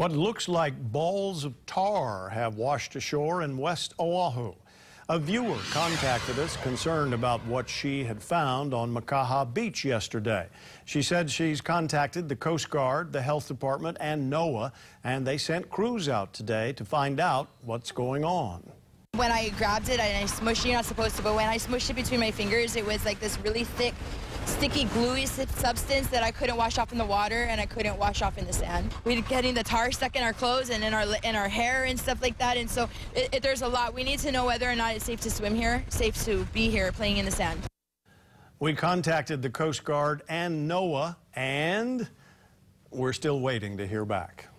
What looks like balls of tar have washed ashore in West Oahu. A viewer contacted us concerned about what she had found on Makaha Beach yesterday. She said she's contacted the Coast Guard, the Health Department, and NOAA, and they sent crews out today to find out what's going on. When I grabbed it and I smushed it, you're not supposed to, but when I smushed it between my fingers, it was like this really thick, sticky, gluey substance that I couldn't wash off in the water and I couldn't wash off in the sand. We're getting the tar stuck in our clothes and in our hair and stuff like that, and so there's a lot. We need to know whether or not it's safe to swim here, safe to be here playing in the sand. We contacted the Coast Guard and NOAA, and we're still waiting to hear back.